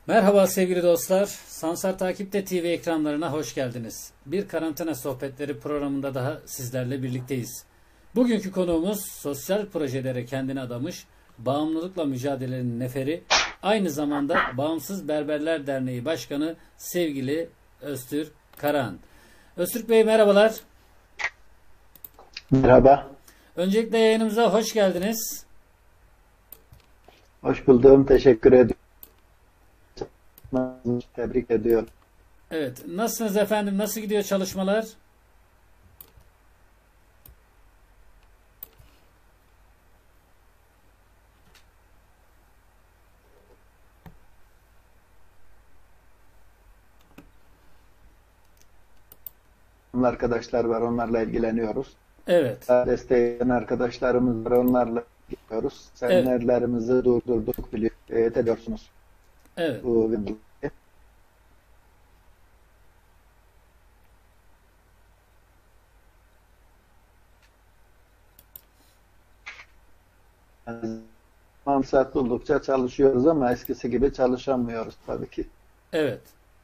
Merhaba sevgili dostlar. Sansar Takip'te TV ekranlarına hoş geldiniz. Bir Karantina Sohbetleri programında daha sizlerle birlikteyiz. Bugünkü konuğumuz sosyal projelere kendini adamış, bağımlılıkla mücadelenin neferi, aynı zamanda Bağımsız Berberler Derneği Başkanı sevgili Öztürk Karahan. Öztürk Bey merhabalar. Merhaba. Öncelikle yayınımıza hoş geldiniz. Hoş buldum. Teşekkür ediyorum. Tebrik ediyorum. Evet. Nasılsınız efendim? Nasıl gidiyor çalışmalar? Arkadaşlar var. Onlarla ilgileniyoruz. Evet. Destekleyen arkadaşlarımız var. Onlarla ilgileniyoruz. Seminerlerimizi durdurduk biliyorsunuz. Evet. Bu fırsat buldukça çalışıyoruz ama eskisi gibi çalışamıyoruz tabii ki. Evet.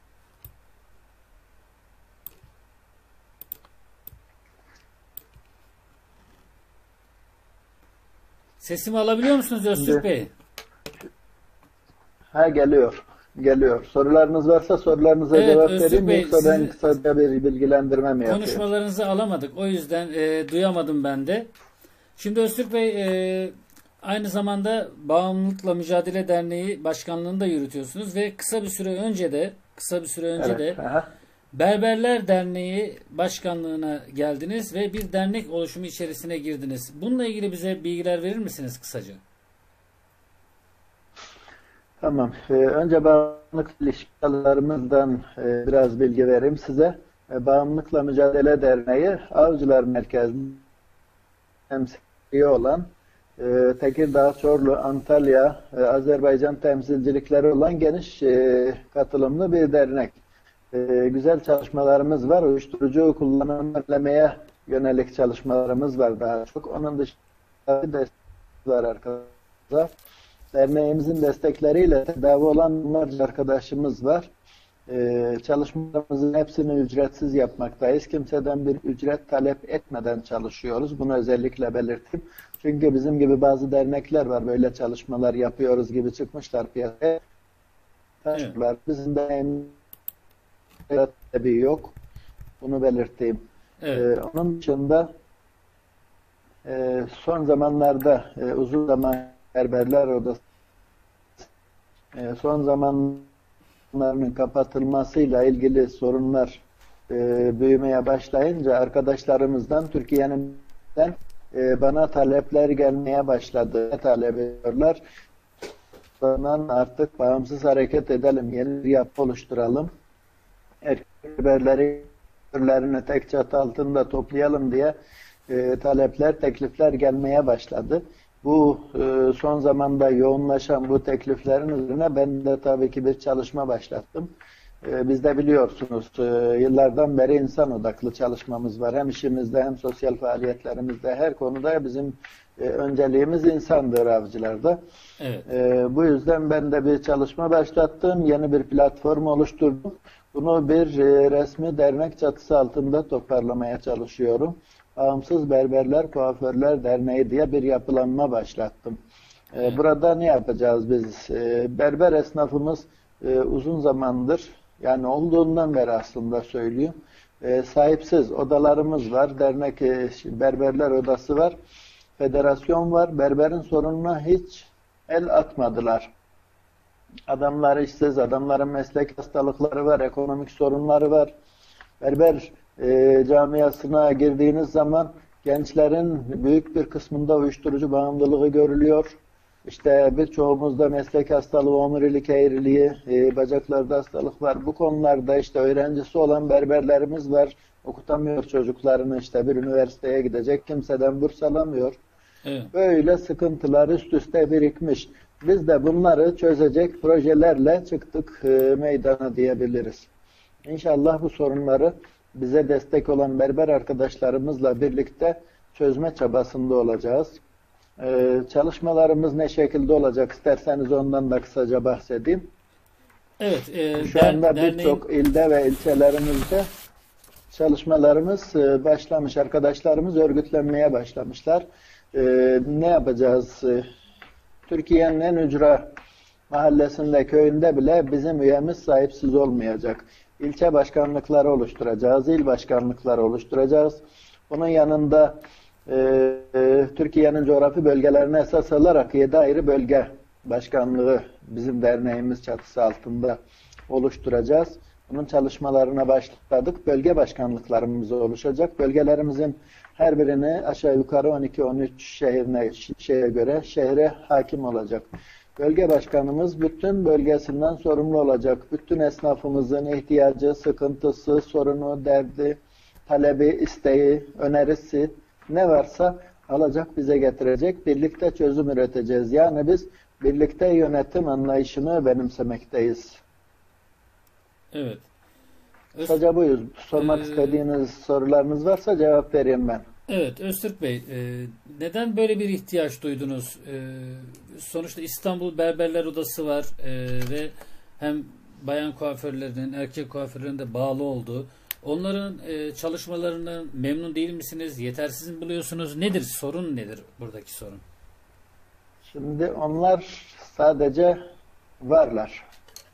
Sesimi alabiliyor musunuz Öztürk Bey? Geliyor. Geliyor. Sorularınız varsa sorularınıza cevap Öztürk vereyim. Bey, Yoksa ben kısaca bir bilgilendirme mi yapayım? Konuşmalarınızı alamadık. O yüzden duyamadım ben de. Şimdi Öztürk Bey aynı zamanda Bağımlılıkla Mücadele Derneği Başkanlığı'nı da yürütüyorsunuz ve kısa bir süre önce de Evet. Berberler Derneği Başkanlığı'na geldiniz ve bir dernek oluşumu içerisine girdiniz. Bununla ilgili bize bilgiler verir misiniz kısaca? Tamam. Önce bağımlılık ilişkilerimizden biraz bilgi vereyim size. Bağımlılıkla Mücadele Derneği Avcılar Merkezi'nin temsilcisi olan Tekirdağ, Çorlu, Antalya, Azerbaycan temsilcilikleri olan geniş katılımlı bir dernek. Güzel çalışmalarımız var. Uyuşturucu kullanımını önlemeye yönelik çalışmalarımız var daha çok. Onun dışında destek var arkadaşlar. Derneğimizin destekleriyle tedavi olan onlarca arkadaşımız var. Çalışmalarımızın hepsini ücretsiz yapmaktayız. Kimseden bir ücret talep etmeden çalışıyoruz. Bunu özellikle belirteyim. Çünkü bizim gibi bazı dernekler var. Böyle çalışmalar yapıyoruz gibi çıkmışlar piyasaya. Evet. Bizim derneğimizin tabii yok. Bunu belirteyim. Evet. Onun dışında son zamanlarda uzun zaman Berberler Odası son zamanlarının kapatılmasıyla ilgili sorunlar büyümeye başlayınca arkadaşlarımızdan Türkiye'nin bana talepler gelmeye başladı. Ne talep ediyorlar? Sonra artık bağımsız hareket edelim, yeni bir yapı oluşturalım. Erkek berberlerini tek çatı altında toplayalım diye talepler, teklifler gelmeye başladı. Bu son zamanda yoğunlaşan bu tekliflerin üzerine ben de tabii ki bir çalışma başlattım. Biz de biliyorsunuz yıllardan beri insan odaklı çalışmamız var. Hem işimizde hem sosyal faaliyetlerimizde her konuda bizim önceliğimiz insandır avcılarda. Evet. Bu yüzden ben de bir çalışma başlattım. Yeni bir platform oluşturdum. Bunu bir resmi dernek çatısı altında toparlamaya çalışıyorum. Bağımsız Berberler Kuaförler Derneği diye bir yapılanma başlattım. Burada ne yapacağız biz? Berber esnafımız uzun zamandır, yani olduğundan beri aslında söyleyeyim, sahipsiz odalarımız var. Dernek Berberler Odası var. Federasyon var. Berberin sorununa hiç el atmadılar. Adamlar işsiz, adamların meslek hastalıkları var, ekonomik sorunları var. Berber camiasına girdiğiniz zaman gençlerin büyük bir kısmında uyuşturucu bağımlılığı görülüyor. İşte birçoğumuzda meslek hastalığı, omurilik eğriliği, bacaklarda hastalık var. Bu konularda işte öğrencisi olan berberlerimiz var. Okutamıyor çocuklarını, işte bir üniversiteye gidecek, kimseden burs alamıyor. Evet. Böyle sıkıntılar üst üste birikmiş. Biz de bunları çözecek projelerle çıktık meydana diyebiliriz. İnşallah bu sorunları bize destek olan berber arkadaşlarımızla birlikte çözme çabasında olacağız. Çalışmalarımız ne şekilde olacak isterseniz ondan da kısaca bahsedeyim. Evet, Şu anda derneğin birçok ilde ve ilçelerimizde çalışmalarımız başlamış. Arkadaşlarımız örgütlenmeye başlamışlar. Ne yapacağız? Türkiye'nin en ücra mahallesinde, köyünde bile bizim üyemiz sahipsiz olmayacak. İlçe başkanlıkları oluşturacağız, il başkanlıkları oluşturacağız. Bunun yanında Türkiye'nin coğrafi bölgelerine esas alarak 7 ayrı bölge başkanlığı bizim derneğimiz çatısı altında oluşturacağız. Bunun çalışmalarına başladık. Bölge başkanlıklarımız oluşacak. Bölgelerimizin her birini aşağı yukarı 12-13 şeye göre şehre hakim olacak. Bölge başkanımız bütün bölgesinden sorumlu olacak. Bütün esnafımızın ihtiyacı, sıkıntısı, sorunu, derdi, talebi, isteği, önerisi ne varsa alacak, bize getirecek. Birlikte çözüm üreteceğiz. Yani biz birlikte yönetim anlayışını benimsemekteyiz. evet. Kısaca buyur. Sormak istediğiniz sorularınız varsa cevap vereyim ben. Evet, Öztürk Bey, neden böyle bir ihtiyaç duydunuz? Sonuçta İstanbul Berberler Odası var ve hem bayan kuaförlerinin, erkek kuaförlerinin de bağlı olduğu. Onların çalışmalarından memnun değil misiniz? Yetersiz mi buluyorsunuz? Nedir? Sorun nedir buradaki sorun? Şimdi onlar sadece varlar.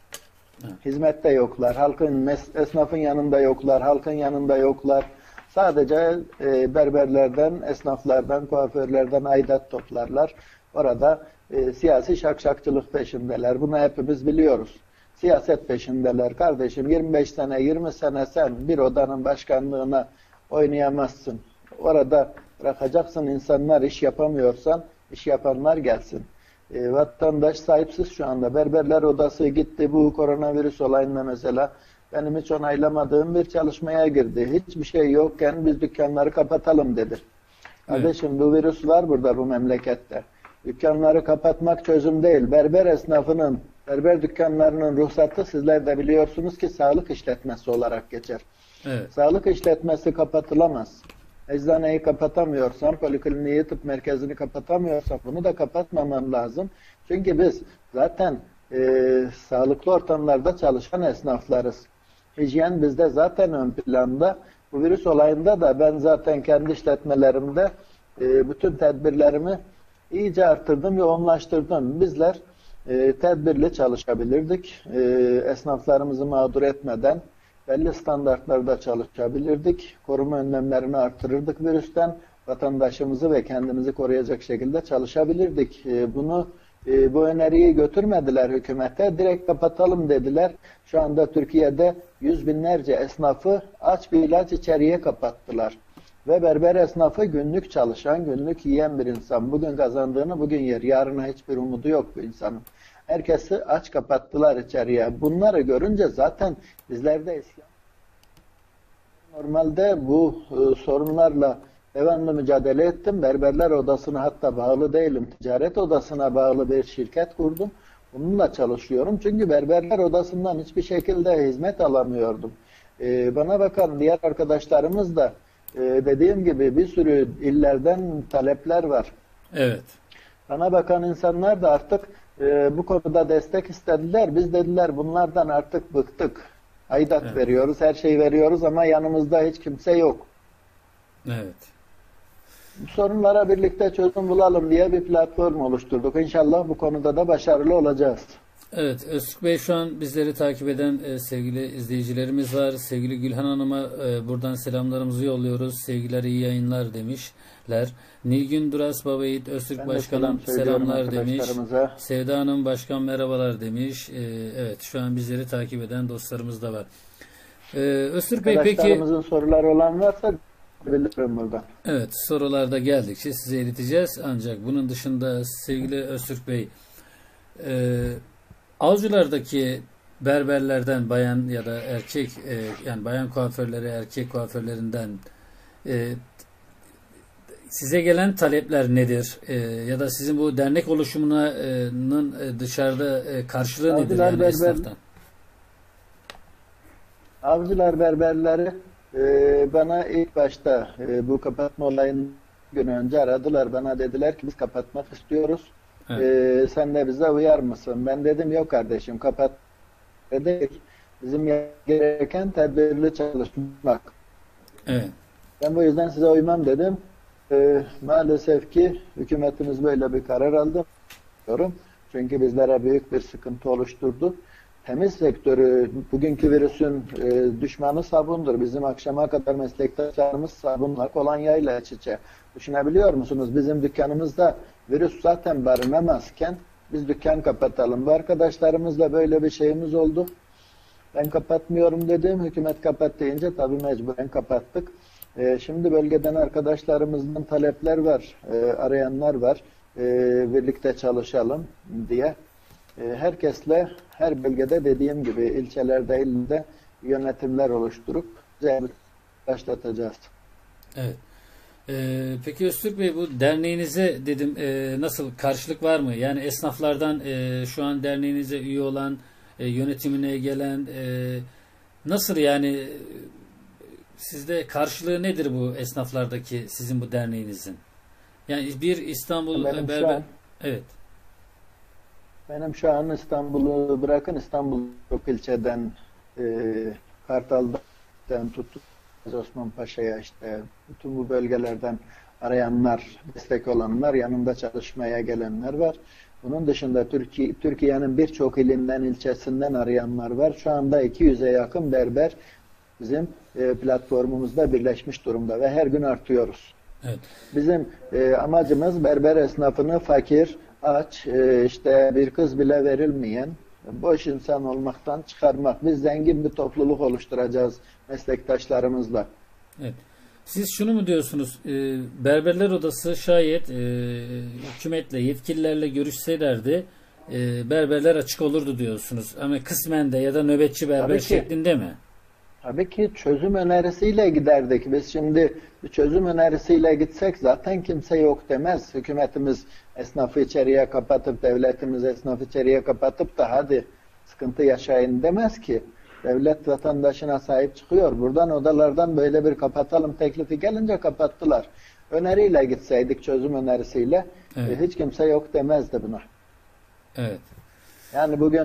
Hizmette yoklar. Esnafın yanında yoklar. Halkın yanında yoklar. Sadece berberlerden, esnaflardan, kuaförlerden aidat toplarlar. Orada siyasi şakşakçılık peşindeler. Bunu hepimiz biliyoruz. Siyaset peşindeler. Kardeşim 25 sene, 20 sene sen bir odanın başkanlığına oynayamazsın. Orada bırakacaksın, insanlar iş yapamıyorsan iş yapanlar gelsin. Vatandaş sahipsiz şu anda. Berberler Odası gitti bu koronavirüs olayında mesela. Benim hiç onaylamadığım bir çalışmaya girdi. Hiçbir şey yokken biz dükkanları kapatalım dedi. Kardeşim bu virüs var burada, bu memlekette. Dükkanları kapatmak çözüm değil. Berber esnafının, berber dükkanlarının ruhsatı sizler de biliyorsunuz ki sağlık işletmesi olarak geçer. Evet. Sağlık işletmesi kapatılamaz. Eczaneyi kapatamıyorsan, polikliniği, tıp merkezini kapatamıyorsan bunu da kapatmaman lazım. Çünkü biz zaten sağlıklı ortamlarda çalışan esnaflarız. Hijyen bizde zaten ön planda. Bu virüs olayında da ben zaten kendi işletmelerimde bütün tedbirlerimi iyice arttırdım, yoğunlaştırdım. Bizler tedbirli çalışabilirdik. Esnaflarımızı mağdur etmeden belli standartlarda çalışabilirdik. Koruma önlemlerini artırırdık virüsten. Vatandaşımızı ve kendimizi koruyacak şekilde çalışabilirdik. Bu öneriyi götürmediler hükümete. Direkt kapatalım dediler. Şu anda Türkiye'de yüz binlerce esnafı aç bir ilaç içeriye kapattılar. Ve berber esnafı günlük çalışan, günlük yiyen bir insan. Bugün kazandığını bugün yer. Yarına hiçbir umudu yok bu insanın. Herkesi aç kapattılar içeriye. Bunları görünce zaten bizlerde isyan. Normalde bu sorunlarla devamlı mücadele ettim. Berberler Odası'na hatta bağlı değilim. Ticaret Odası'na bağlı bir şirket kurdum. Bununla çalışıyorum. Çünkü Berberler Odası'ndan hiçbir şekilde hizmet alamıyordum. Bana bakan diğer arkadaşlarımız da dediğim gibi bir sürü illerden talepler var. Evet. Bana bakan insanlar da artık bu konuda destek istediler. Biz dediler bunlardan artık bıktık. Aidat veriyoruz, her şeyi veriyoruz ama yanımızda hiç kimse yok. Evet. Bu sorunlara birlikte çözüm bulalım diye bir platform oluşturduk. İnşallah bu konuda da başarılı olacağız. Evet, Öztürk Bey, şu an bizleri takip eden sevgili izleyicilerimiz var. Sevgili Gülhan Hanım'a buradan selamlarımızı yolluyoruz. Sevgiler, iyi yayınlar demişler. Nilgün Duras Babayiğit, Öztürk Başkanım selamlar demiş. Sevda Hanım Başkan merhabalar demiş. Evet, şu an bizleri takip eden dostlarımız da var. Öztürk Bey, peki... Arkadaşlarımızın soruları olan varsa bilirim buradan. Evet, sorularda geldikçe size ileteceğiz. Ancak bunun dışında sevgili Öztürk Bey, Avcılardaki berberlerden bayan ya da erkek yani bayan kuaförleri erkek kuaförlerinden size gelen talepler nedir? Ya da sizin bu dernek oluşumunun dışarıda karşılığı nedir yani esnaftan? Avcılar berberleri bana ilk başta bu kapatma olayının günü önce aradılar. Bana dediler ki biz kapatmak istiyoruz. Evet. Sen de bize uyar mısın? Ben dedim yok kardeşim değil. Bizim gereken tedbirli çalışmak. Evet. Ben bu yüzden size uymam dedim. Maalesef ki hükümetimiz böyle bir karar aldı. Çünkü bizlere büyük bir sıkıntı oluşturdu. Temiz sektörü, bugünkü virüsün düşmanı sabundur. Bizim akşama kadar meslektaşlarımız sabunla, kolonyayla iç içe. Düşünebiliyor musunuz? Bizim dükkanımızda virüs zaten barınamazken biz dükkan kapatalım. Bu arkadaşlarımızla böyle bir şeyimiz oldu. Ben kapatmıyorum dedim. Hükümet kapat deyince tabii mecburen kapattık. Şimdi bölgeden arkadaşlarımızdan talepler var, arayanlar var. Birlikte çalışalım diye. Herkesle her bölgede dediğim gibi ilçelerde, ilde yönetimler oluşturup başlatacağız. Evet. Peki Öztürk Bey, bu derneğinize dedim nasıl karşılık var mı? Yani esnaflardan şu an derneğinize üye olan, yönetimine gelen nasıl yani sizde karşılığı nedir bu esnaflardaki sizin bu derneğinizin? Yani bir İstanbul berber... Evet. Benim şu an İstanbul'u bırakın, İstanbul çok ilçeden Kartal'dan tuttuk Osmanpaşa'ya işte bütün bu bölgelerden arayanlar, destek olanlar, yanında çalışmaya gelenler var. Bunun dışında Türkiye'nin birçok ilinden, ilçesinden arayanlar var. Şu anda 200'e yakın berber bizim platformumuzda birleşmiş durumda ve her gün artıyoruz. Evet. Bizim amacımız berber esnafını fakir, aç, işte bir kız bile verilmeyen, boş insan olmaktan çıkarmak. Biz zengin bir topluluk oluşturacağız meslektaşlarımızla. Evet. Siz şunu mu diyorsunuz? Berberler Odası şayet hükümetle, yetkililerle görüşselerdi berberler açık olurdu diyorsunuz. Ama kısmen de ya da nöbetçi berber şeklinde mi? Tabii ki çözüm önerisiyle giderdik. Biz şimdi bir çözüm önerisiyle gitsek zaten kimse yok demez. Hükümetimiz esnafı içeriye kapatıp, devletimiz esnafı içeriye kapatıp da hadi sıkıntı yaşayın demez ki. Devlet vatandaşına sahip çıkıyor. Buradan odalardan böyle bir kapatalım teklifi gelince kapattılar. Öneriyle gitseydik, çözüm önerisiyle hiç kimse yok demezdi buna. Evet. Yani bugün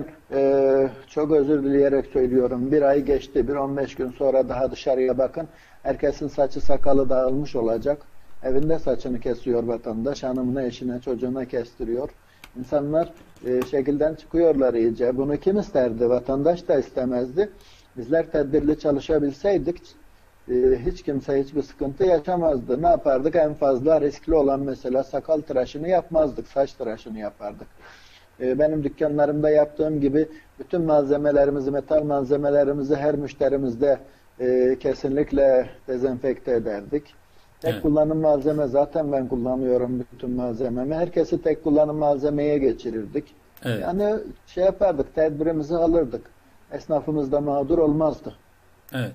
çok özür dileyerek söylüyorum. Bir ay geçti, bir 15 gün sonra daha dışarıya bakın. Herkesin saçı sakalı dağılmış olacak. Evinde saçını kesiyor vatandaş. Hanımına, eşine, çocuğuna kestiriyor. İnsanlar şekilden çıkıyorlar iyice. Bunu kim isterdi? Vatandaş da istemezdi. Bizler tedbirli çalışabilseydik hiç kimse hiçbir sıkıntı yaşamazdı. Ne yapardık? En fazla riskli olan mesela sakal tıraşını yapmazdık. Saç tıraşını yapardık. Benim dükkanlarımda yaptığım gibi bütün malzemelerimizi, metal malzemelerimizi her müşterimizde kesinlikle dezenfekte ederdik. Tek kullanım malzeme zaten ben kullanıyorum bütün malzememi. Herkesi tek kullanım malzemeye geçirirdik. Evet. Yani şey yapardık, tedbirimizi alırdık. Esnafımız da mağdur olmazdı. Evet.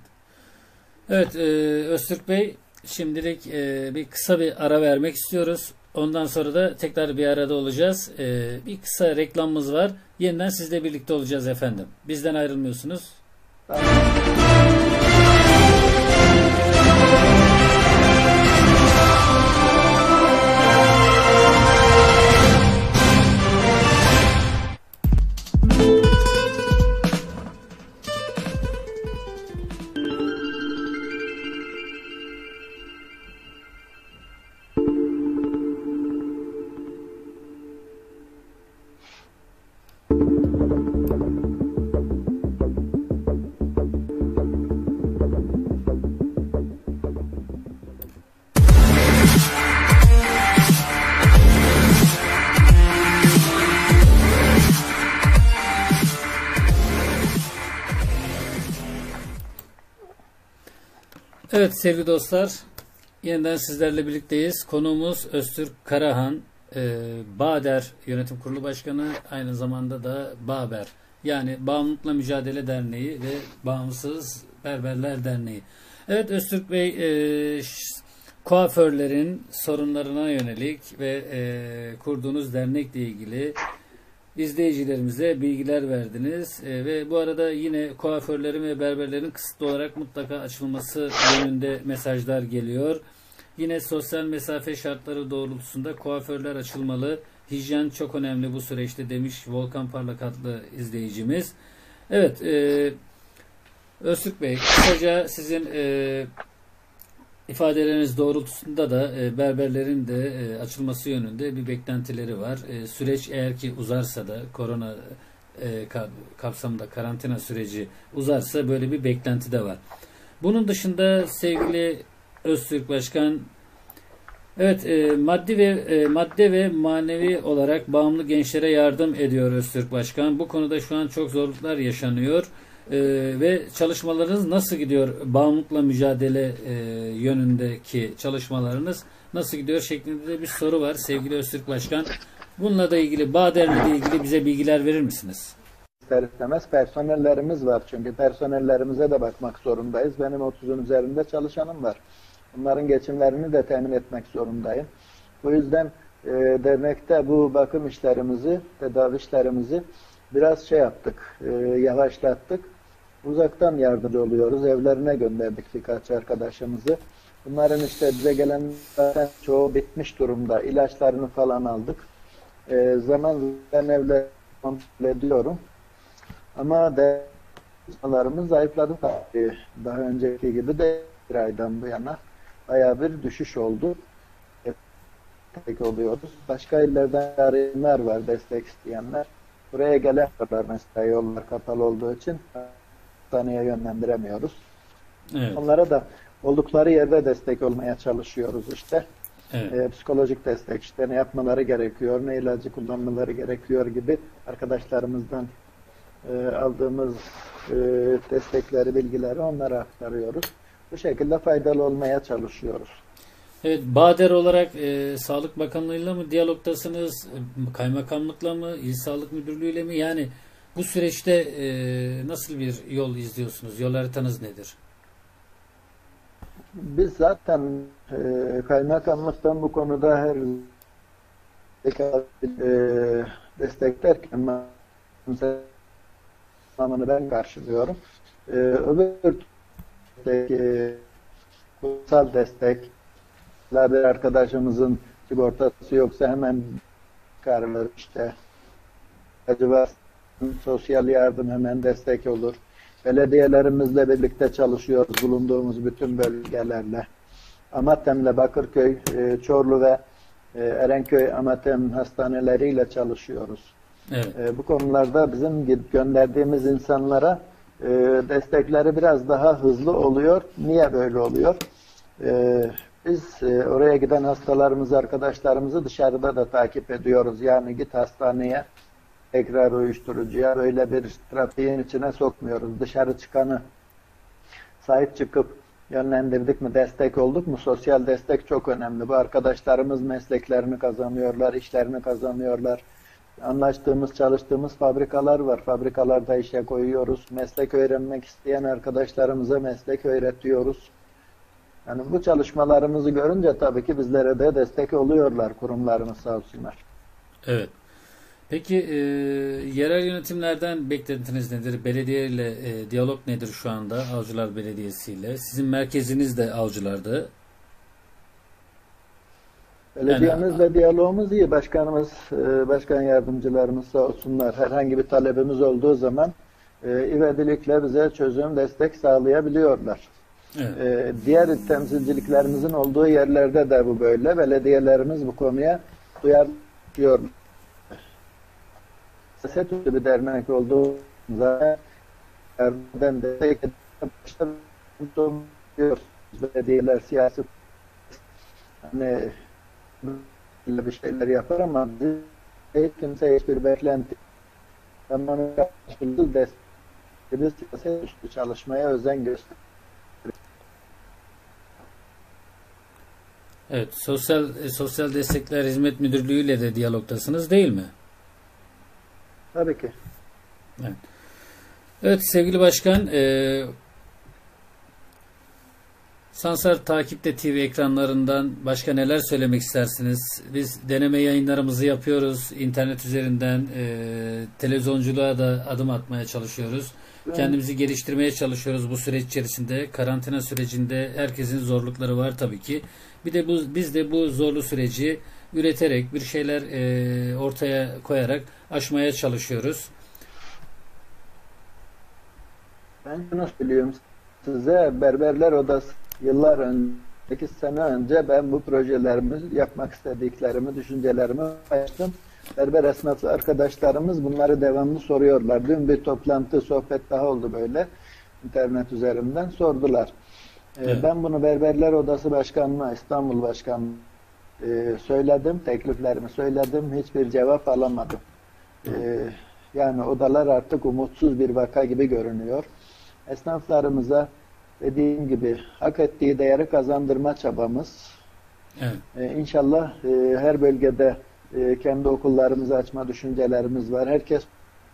Evet Öztürk Bey, şimdilik bir kısa bir ara vermek istiyoruz. Ondan sonra da tekrar bir arada olacağız. Bir kısa reklamımız var. Yeniden sizle birlikte olacağız efendim. Bizden ayrılmıyorsunuz. Tamam. Evet sevgili dostlar, yeniden sizlerle birlikteyiz. Konuğumuz Öztürk Karahan, Bağder Yönetim Kurulu Başkanı, aynı zamanda da Bağber, yani Bağımlılıkla Mücadele Derneği ve Bağımsız Berberler Derneği. Evet Öztürk Bey, kuaförlerin sorunlarına yönelik ve kurduğunuz dernekle ilgili izleyicilerimize bilgiler verdiniz. Ve bu arada yine kuaförlerin ve berberlerin kısıtlı olarak mutlaka açılması yönünde mesajlar geliyor. Yine sosyal mesafe şartları doğrultusunda kuaförler açılmalı. Hijyen çok önemli bu süreçte demiş Volkan Parlak adlı izleyicimiz. Evet, Öztürk Bey, kısaca sizin ifadeleriniz doğrultusunda da berberlerin de açılması yönünde bir beklentileri var. Süreç eğer ki uzarsa da korona kapsamında karantina süreci uzarsa böyle bir beklenti de var. Bunun dışında sevgili Öztürk Başkan, evet, madde ve manevi olarak bağımlı gençlere yardım ediyor Öztürk Başkan. Bu konuda şu an çok zorluklar yaşanıyor. Ve çalışmalarınız nasıl gidiyor? Bağımlılıkla mücadele yönündeki çalışmalarınız nasıl gidiyor şeklinde de bir soru var sevgili Öztürk Başkan. Bununla da ilgili, Bader'le ilgili bize bilgiler verir misiniz? İster istemez personellerimiz var, çünkü personellerimize de bakmak zorundayız. Benim 30'un üzerinde çalışanım var. Bunların geçimlerini de temin etmek zorundayım. Bu yüzden dernekte bu bakım işlerimizi, tedavi işlerimizi biraz yaptık, yavaşlattık. Uzaktan yardımcı oluyoruz. Evlerine gönderdik birkaç arkadaşımızı. Bunların işte bize gelen zaten çoğu bitmiş durumda. İlaçlarını falan aldık. Zaman evle kontrol ediyorum. Ama çalışmalarımız zayıfladı tabii. Daha önceki gibi de bir aydan bu yana bayağı bir düşüş oldu. Destek oluyoruz. Başka illerden arayınlar var, destek isteyenler. Buraya gelemiyorlar mesela, yollar kapalı olduğu için hastaneye yönlendiremiyoruz. Evet. Onlara da oldukları yerde destek olmaya çalışıyoruz işte. Evet. Psikolojik destek, işte ne yapmaları gerekiyor, ne ilacı kullanmaları gerekiyor gibi arkadaşlarımızdan aldığımız destekleri, bilgileri onlara aktarıyoruz. Bu şekilde faydalı olmaya çalışıyoruz. Evet, Bader olarak Sağlık Bakanlığı'yla mı diyalogtasınız, kaymakamlıkla mı, İl Sağlık Müdürlüğü'yle mi? Yani bu süreçte nasıl bir yol izliyorsunuz? Yol haritanız nedir? Biz zaten kaymakamlıktan bu konuda her desteklerken tamamını ben karşılıyorum. Öbür kutsal destek, bir arkadaşımızın sigortası yoksa hemen kararlar işte. Acaba sosyal yardım hemen destek olur. Belediyelerimizle birlikte çalışıyoruz bulunduğumuz bütün bölgelerle. Amatem'le Bakırköy, Çorlu ve Erenköy Amatem hastaneleriyle çalışıyoruz. Evet. Bu konularda bizim gönderdiğimiz insanlara destekleri biraz daha hızlı oluyor. Niye böyle oluyor? Biz oraya giden hastalarımızı, arkadaşlarımızı dışarıda da takip ediyoruz. Yani git hastaneye, tekrar uyuşturucuya böyle bir trafiğin içine sokmuyoruz. Dışarı çıkanı sahip çıkıp yönlendirdik mi, destek olduk mu? Sosyal destek çok önemli. Bu arkadaşlarımız mesleklerini kazanıyorlar, işlerini kazanıyorlar. Anlaştığımız, çalıştığımız fabrikalar var. Fabrikalarda işe koyuyoruz. Meslek öğrenmek isteyen arkadaşlarımıza meslek öğretiyoruz. Yani bu çalışmalarımızı görünce tabii ki bizlere de destek oluyorlar kurumlarımız, sağ olsunlar. Evet. Peki yerel yönetimlerden beklentiniz nedir? Belediye ile diyalog nedir şu anda Avcılar Belediyesi ile? Sizin merkeziniz de Avcılar'da. Belediyemizle diyalogumuz iyi. Başkanımız, başkan yardımcılarımız sağ olsunlar. Herhangi bir talebimiz olduğu zaman ivedilikle bize çözüm, destek sağlayabiliyorlar. Evet. Diğer temsilciliklerimizin olduğu yerlerde de bu böyle. Belediyelerimiz bu konuya duyarlı. Siyaset bir dernek olduğunda yardım destek belediyeler siyaset hani bir şeyler yapar ama kimse hiçbir beklenti tamamen karşılıklı destek siyaset üstü çalışmaya özen gösterir. Evet, Sosyal Destekler Hizmet Müdürlüğü ile de diyalogtasınız değil mi? Tabii ki. Evet. Evet sevgili başkan, Sansar Takip'te TV ekranlarından başka neler söylemek istersiniz? Biz deneme yayınlarımızı yapıyoruz. İnternet üzerinden televizyonculuğa da adım atmaya çalışıyoruz. Evet. Kendimizi geliştirmeye çalışıyoruz bu süreç içerisinde. Karantina sürecinde herkesin zorlukları var tabii ki. Bir de biz de bu zorlu süreci üreterek bir şeyler ortaya koyarak aşmaya çalışıyoruz. Ben şunu söyleyeyim size, Berberler Odası yıllar önce, 8 sene önce ben bu projelerimi, yapmak istediklerimi, düşüncelerimi paylaştım. Berber esnafı arkadaşlarımız bunları devamlı soruyorlar. Dün bir toplantı, sohbet daha oldu böyle. İnternet üzerinden sordular. Evet. Ben bunu Berberler Odası Başkanı'na, İstanbul Başkanı'na söyledim, tekliflerimi söyledim. Hiçbir cevap alamadım. Yani odalar artık umutsuz bir vaka gibi görünüyor. Esnaflarımıza dediğim gibi hak ettiği değeri kazandırma çabamız. Evet. İnşallah her bölgede kendi okullarımızı açma düşüncelerimiz var. Herkes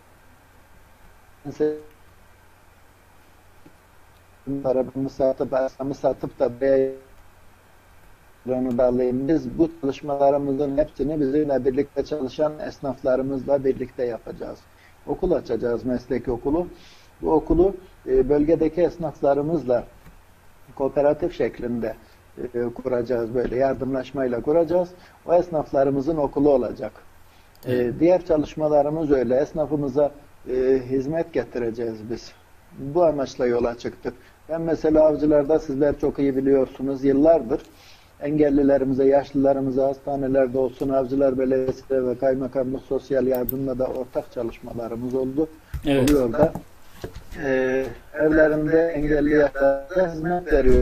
arabamı satıp da buraya onu da alayım. Biz bu çalışmalarımızın hepsini bizimle birlikte çalışan esnaflarımızla birlikte yapacağız. Okul açacağız, meslek okulu. Bu okulu bölgedeki esnaflarımızla kooperatif şeklinde kuracağız, böyle yardımlaşmayla kuracağız. O esnaflarımızın okulu olacak. Diğer çalışmalarımız öyle. Esnafımıza hizmet getireceğiz biz. Bu amaçla yola çıktık. Ben mesela Avcılar'da, sizler çok iyi biliyorsunuz, yıllardır engellilerimize, yaşlılarımıza hastanelerde olsun, Avcılar Belediyesi ve Kaymakamlık Sosyal Yardım'la da ortak çalışmalarımız oldu. Evet. Oluyor da. Evlerinde engelli yaşlara hizmet veriyor.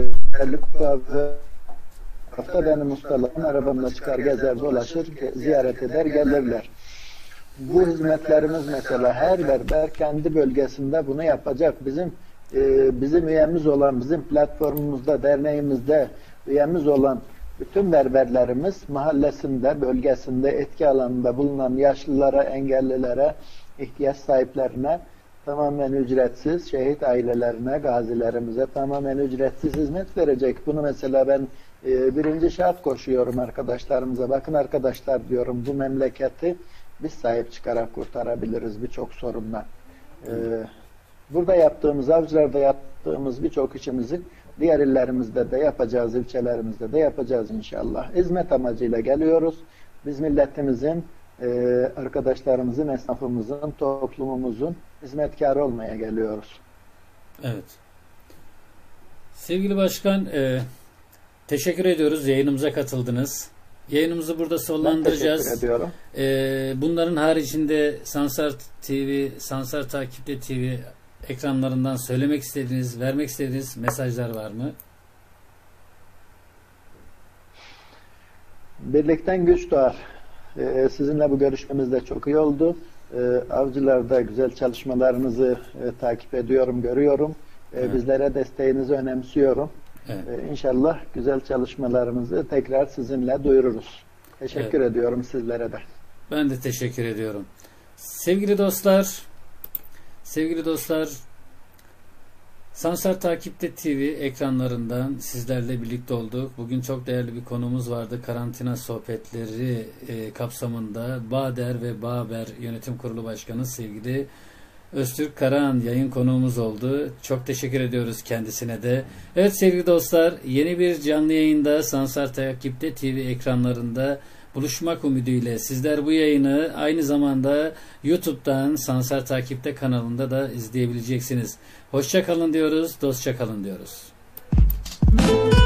Hafta benim ustalarım arabamla çıkar, gezer, dolaşır, ziyaret eder, gelirler. Bu hizmetlerimiz mesela her berber kendi bölgesinde bunu yapacak. Bizim üyemiz olan, bizim platformumuzda, derneğimizde üyemiz olan bütün berberlerimiz mahallesinde, bölgesinde, etki alanında bulunan yaşlılara, engellilere, ihtiyaç sahiplerine tamamen ücretsiz, şehit ailelerine, gazilerimize tamamen ücretsiz hizmet verecek. Bunu mesela ben birinci şart koşuyorum arkadaşlarımıza. Bakın arkadaşlar diyorum, bu memleketi biz sahip çıkarak kurtarabiliriz birçok sorundan. Burada yaptığımız, Avcılar'da yaptığımız birçok işimizi diğer illerimizde de yapacağız, ilçelerimizde de yapacağız inşallah. Hizmet amacıyla geliyoruz. Biz milletimizin, arkadaşlarımızın, esnafımızın, toplumumuzun hizmetkarı olmaya geliyoruz. Evet. Sevgili Başkan, teşekkür ediyoruz. Yayınımıza katıldınız. Yayınımızı burada sonlandıracağız. Ben teşekkür ediyorum. Bunların haricinde Sansar TV, Sansar Takipte TV ekranlarından söylemek istediğiniz, vermek istediğiniz mesajlar var mı? Birlikten güç doğar. Sizinle bu görüşmemiz de çok iyi oldu. Avcılar'da güzel çalışmalarınızı takip ediyorum, görüyorum. Evet. Bizlere desteğinizi önemsiyorum. Evet. İnşallah güzel çalışmalarımızı tekrar sizinle duyururuz. Teşekkür ediyorum sizlere de. Ben de teşekkür ediyorum. Sevgili dostlar, Sansar Takipte TV ekranlarından sizlerle birlikte olduk. Bugün çok değerli bir konumuz vardı. Karantina sohbetleri kapsamında Bağder ve Bağber Yönetim Kurulu Başkanı sevgili Öztürk Karahan yayın konuğumuz oldu. Çok teşekkür ediyoruz kendisine de. Evet sevgili dostlar, yeni bir canlı yayında Sansar Takipte TV ekranlarında buluşmak umuduyla sizler bu yayını aynı zamanda YouTube'dan Sansar Takipte kanalında da izleyebileceksiniz. Hoşça kalın diyoruz, dostça kalın diyoruz.